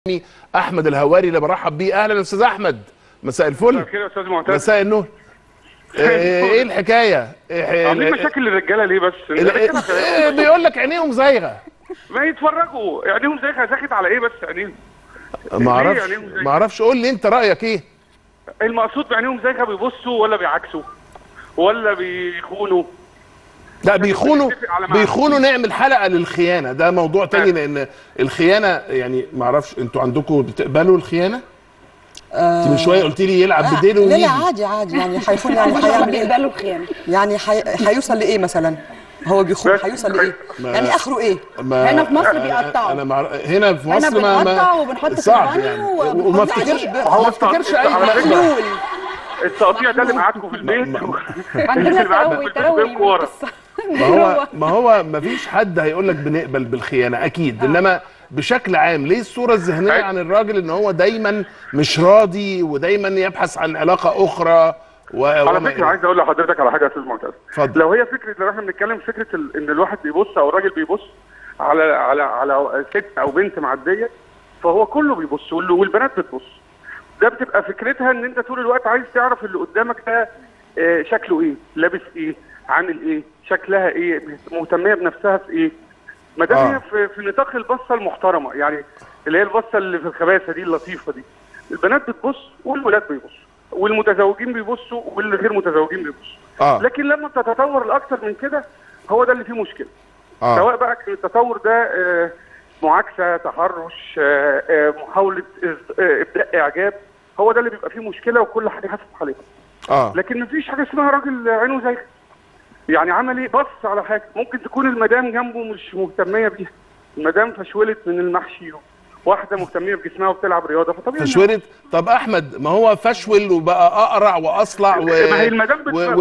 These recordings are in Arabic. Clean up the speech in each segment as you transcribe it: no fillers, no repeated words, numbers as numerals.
احمد الهواري اللي برحب بيه. اهلا استاذ احمد، مساء الفل. مساء الخير يا استاذ معتز. مساء النور. ايه الحكايه؟ عاملين مشاكل للرجاله ليه بس؟ بيقول لك عينيهم زايغه. ما يتفرجوا، عينيهم زايغه. ساكت على ايه بس عينيهم؟ ما اعرفش قول لي انت رايك ايه؟ المقصود بعينيهم زايغه بيبصوا ولا بيعكسوا ولا بيخونوا؟ لا بيخونوا. نعمل حلقه للخيانه، ده موضوع تاني، لان الخيانه يعني ما اعرفش انتوا عندكم بتقبلوا الخيانه؟ انت من شويه قلت لي يلعب بديله ويجي. لا عادي يعني هيكون يعني هيعمل ايه؟ بيقبلوا الخيانه يعني هيوصل لايه مثلا؟ هو بيخون هيوصل لايه؟ يعني اخره ايه؟ هنا في مصر بيقطعوا. هنا في مصر بنقطع وبنحط في صعب البانيو يعني، وما افتكرش اي محلول. التقطيع ده اللي معاكم في البيت. عندنا تروي ما هو ما فيش حد هيقول لك بنقبل بالخيانه اكيد، انما بشكل عام ليه الصوره الذهنيه عن الراجل ان هو دايما مش راضي ودايما يبحث عن علاقه اخرى على فكره عايز اقول لحضرتك على حاجه يا استاذ معتز. لو هي فكره، لو احنا بنتكلم فكره ان الواحد بيبص او الراجل بيبص على ست او بنت معديه، فهو كله بيبص والبنات بتبص. ده بتبقى فكرتها ان انت طول الوقت عايز تعرف اللي قدامك ده شكله ايه، لابس ايه، عامل ايه، شكلها ايه، مهتميه بنفسها في ايه. ما دام هي في نطاق البصه المحترمه، يعني اللي هي البصه اللي في الخباثه دي اللطيفه دي. البنات بتبص والولاد بيبصوا والمتزوجين بيبصوا والغير متزوجين بيبصوا. لكن لما بتتطور لاكثر من كده هو ده اللي فيه مشكله. سواء بقى كان التطور ده معاكسه، تحرش، محاوله ابداء اعجاب، هو ده اللي بيبقى فيه مشكله وكل حاجه حسب حالتها. لكن مفيش حاجه اسمها راجل عينه زي يعني عمل ايه، بص على حاجه ممكن تكون المدام جنبه مش مهتميه بيها، المدام فشولت من المحشي، واحده مهتميه بجسمها وبتلعب رياضه، فطبيعي فشولت. طب احمد، ما هو فشول وبقى اقرع واصلع ما هي المدام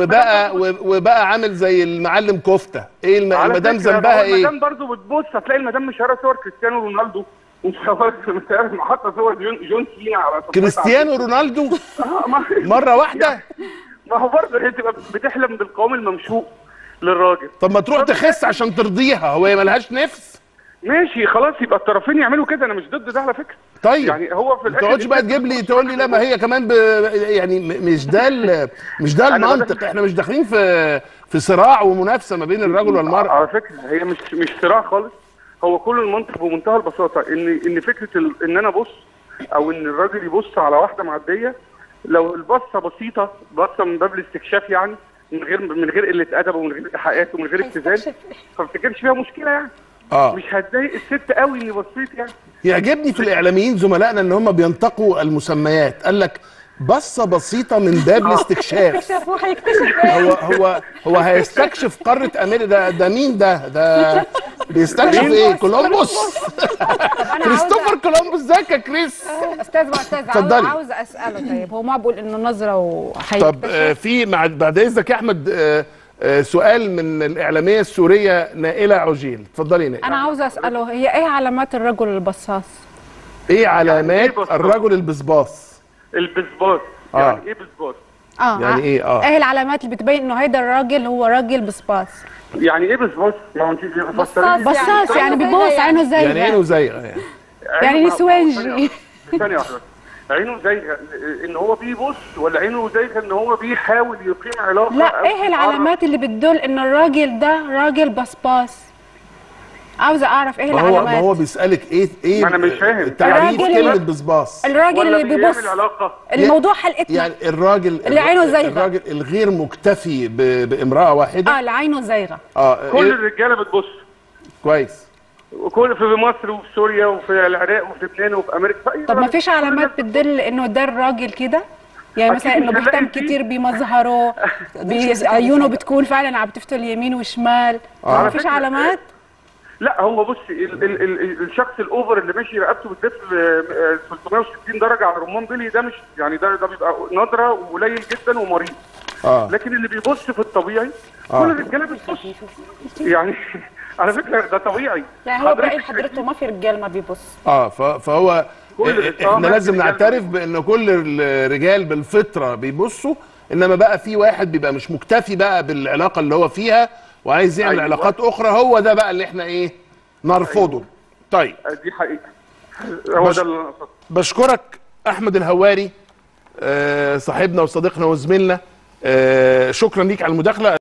وبقى عامل زي المعلم كفته. ايه المدام ذنبها ايه؟ المدام برضه بتبص، هتلاقي المدام مشهوره صور كريستيانو رونالدو حاطه صور جون سينا على كريستيانو رونالدو مره واحده. ما هو برضه هي تبقى بتحلم بالقوام الممشوق للراجل. طب ما تروح تخس عشان ترضيها، هو هي ملهاش نفس؟ ماشي خلاص، يبقى الطرفين يعملوا كده، انا مش ضد ده على فكره. طيب يعني هو في الاخر ما تقعدش بقى تقول لي لا ما هي كمان يعني مش ده المنطق. احنا مش داخلين في صراع ومنافسه ما بين الرجل والمراه. على فكره هي مش صراع خالص، هو كل المنطق بمنتهى البساطه ان فكره ان انا ابص او ان الراجل يبص على واحده معديه، لو البصه بسيطه، بصه من باب الاستكشاف يعني، من غير قله ادب ومن غير ايحاءات ومن غير ابتذال، فما افتكرش فيها مشكله يعني. مش هتضايق الست قوي اني بصيت يعني. يعجبني في الاعلاميين زملائنا ان هم بينتقوا المسميات. قال لك بصه بسيطه من باب الاستكشاف. هو هيستكشف قاره امريكا؟ ده مين ده بيستكشف ايه؟ كولومبوس؟ كريستوفر كولومبوس. ازيك يا كريس؟ استاذ معتز، عاوز اساله. طيب هو ما بقول انه نظره طب في بعد اذنك يا احمد سؤال من الإعلامية السورية نائلة عجيل. اتفضلي نائلة. أنا عاوزة أسأله، هي إيه علامات الرجل البصاص؟ إيه علامات الرجل البصباص؟ البصباص يعني إيه بصباص؟ يعني إيه؟ إيه العلامات اللي بتبين إنه هيدا الراجل هو راجل بصباص؟ يعني إيه بصباص؟ ما أنت بصاص يعني بيبص، عينه زيغة. يعني عينه زيغة يعني نسوانجي. ثانية واحدة، عينه زيغة ان هو بيبص ولا عينه زيغة ان هو بيحاول يقيم علاقه؟ لا، ايه العلامات اللي بتدل ان الراجل ده راجل بصباص؟ عاوزه اعرف ايه العلامات. ما هو بيسالك ايه ما انا مش فاهم تعريف كلمه بصباص. الراجل اللي بيبص الموضوع حلقتنا يعني الراجل اللي عينه زيغه، الراجل الغير مكتفي بامراه واحده. اللي عينه زيغه. كل الرجاله بتبص كويس، وكل في مصر وفي سوريا وفي العراق وفي لبنان وفي امريكا. طب ما فيش علامات بتدل انه ده الراجل كده؟ يعني مثلا انه بيهتم كتير بمظهره، عيونه بتكون فعلا عم تفتل يمين وشمال. ما فيش علامات؟ لا هو بص، الشخص الاوفر اللي ماشي رقبته بتلف 360 درجه على رمان بيلي، ده مش يعني ده بيبقى نادره وقليل جدا ومريض. لكن اللي بيبص في الطبيعي كل الرجاله بتبص يعني. على فكره ده طبيعي. يعني هو برأي حضرته ما في رجال ما بيبص. فهو احنا لازم نعترف بان كل الرجال بالفطره بيبصوا، انما بقى في واحد بيبقى مش مكتفي بقى بالعلاقه اللي هو فيها وعايز يعمل علاقات اخرى، هو ده بقى اللي احنا نرفضه. طيب دي حقيقه. هو ده اللي بشكرك احمد الهواري، صاحبنا وصديقنا وزميلنا، شكرا ليك على المداخله.